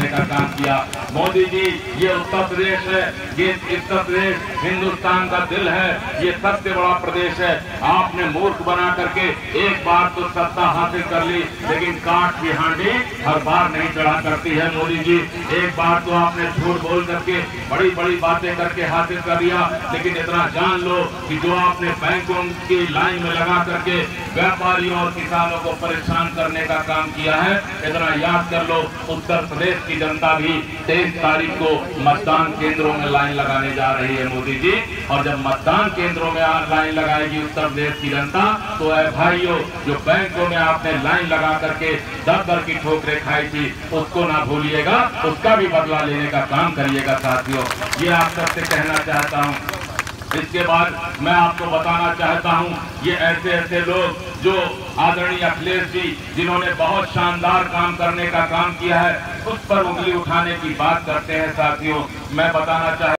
का काम किया। मोदी जी, ये उत्तर प्रदेश है, ये उत्तर प्रदेश हिंदुस्तान का दिल है, ये सबसे बड़ा प्रदेश है। आपने मूर्ख बना करके एक बार तो सत्ता हासिल कर ली, लेकिन काठ की हांडी हर बार नहीं चढ़ा करती है। मोदी जी, एक बार तो आपने झूठ बोल करके बड़ी बड़ी बातें करके हासिल कर लिया, लेकिन इतना जान लो कि जो आपने बैंकों की लाइन में लगा करके व्यापारियों और किसानों को परेशान करने का काम किया है, इतना याद कर लो। उत्तर प्रदेश की जनता भी 23 तारीख को मतदान केंद्रों में लाइन लगाने जा रही है मोदी जी, और जब मतदान केंद्रों में लाइन लगाएगी उत्तर प्रदेश की जनता, तो ऐ भाइयों, जो बैंकों में आपने लाइन लगा करके दर की ठोकरें खाई थी, उसको ना भूलिएगा, उसका भी बदला लेने का काम करिएगा साथियों। ये आप सबसे कहना चाहता हूँ। इसके बाद मैं आपको बताना चाहता हूं, ये ऐसे लोग जो आदरणीय अखिलेश जी, जिन्होंने बहुत शानदार काम करने का काम किया है, उस पर उंगली उठाने की बात करते हैं साथियों। मैं बताना चाहता